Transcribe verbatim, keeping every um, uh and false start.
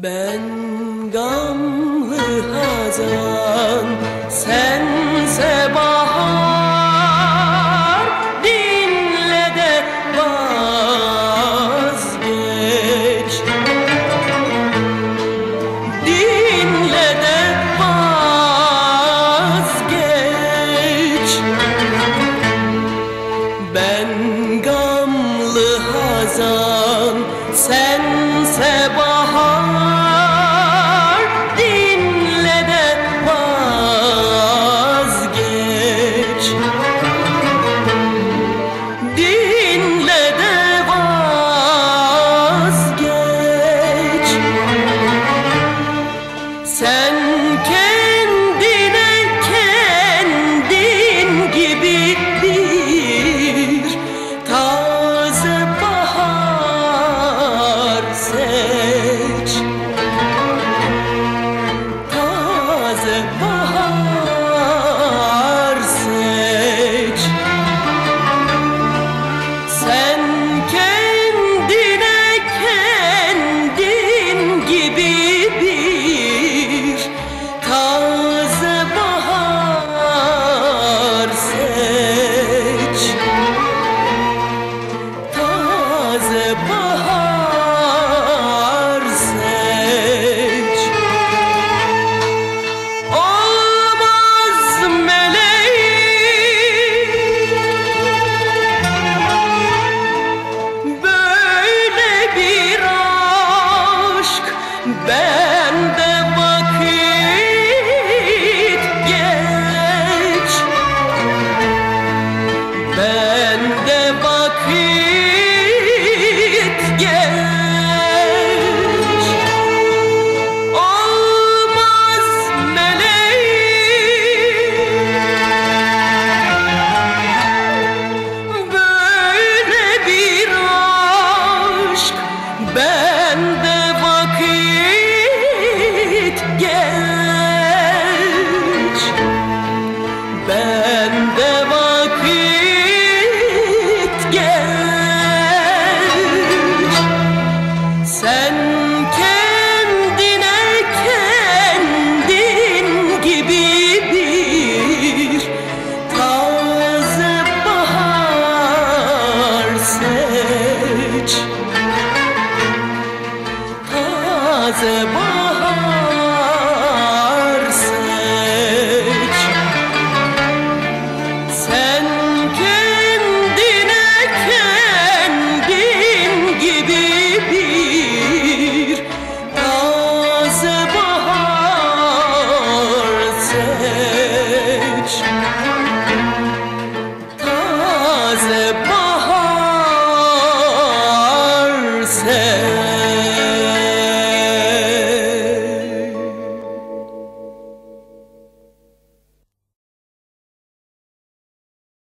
Ben gamlı hazan, sense bahar. Dinle de vazgeç, dinle de vazgeç. Ben gamlı hazan, sense bahar. Dinle de vazgeç, dinle de vazgeç. Sen kendine kendin gibi bir taze bahar seç, taze bahar seç. Sen kendine kendin gibi bir taze bahar seç, taze bahar seç. Olmaz meleğim böyle bir aşk, bende vakit geç, bende vakit geç. Olmaz meleğim böyle bir aşk, bende vakit geç, bende vakit geç. Sen kendine kendin gibi bir taze bahar seç, taze bahar seç. Sen kendine kendin gibi bir taze bahar seç, taze bahar.